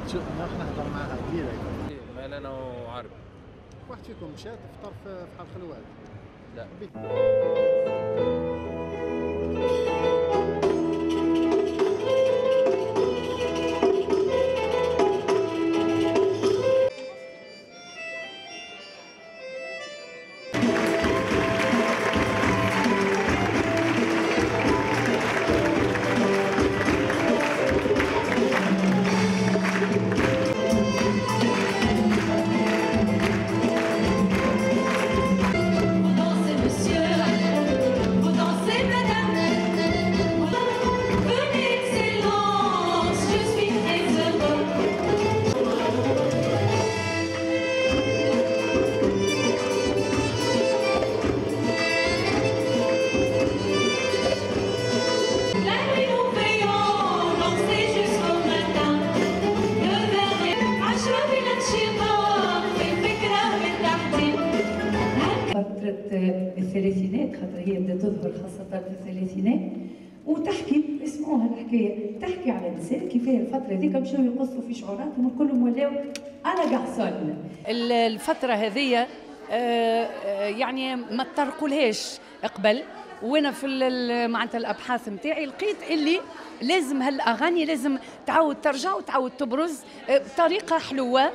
نهضر معاها ديريكت. مال انا وعربي. واحد فيكم مشات فطر في حال خلوات؟ لا. الثلاثينات، خاطر هي بدها تظهر خاصة في الثلاثينات وتحكي، اسمعوها الحكاية، تحكي على نساء كيفاه الفترة هذيك مشاو يقصوا في شعوراتهم وكلهم ولاو على قعصان. الفترة هذية يعني ما تطرقولهاش قبل، وانا في معناتها الابحاث نتاعي لقيت اللي لازم هالاغاني لازم تعاود ترجع وتعاود تبرز بطريقة حلوة.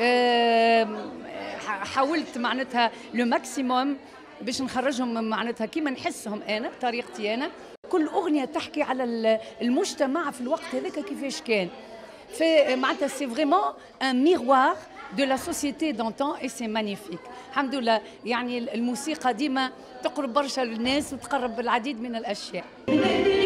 حاولت معناتها لو ماكسيموم باش نخرجهم معناتها كيما نحسهم انا بطريقتي انا. كل اغنيه تحكي على المجتمع في الوقت هذاك كيفاش كان. في معناتها سي فريمون ان ميروار دو لا سوسيتي دونتون اي سي مانيفيك. الحمد لله يعني الموسيقى ديما تقرب برشا للناس وتقرب العديد من الاشياء.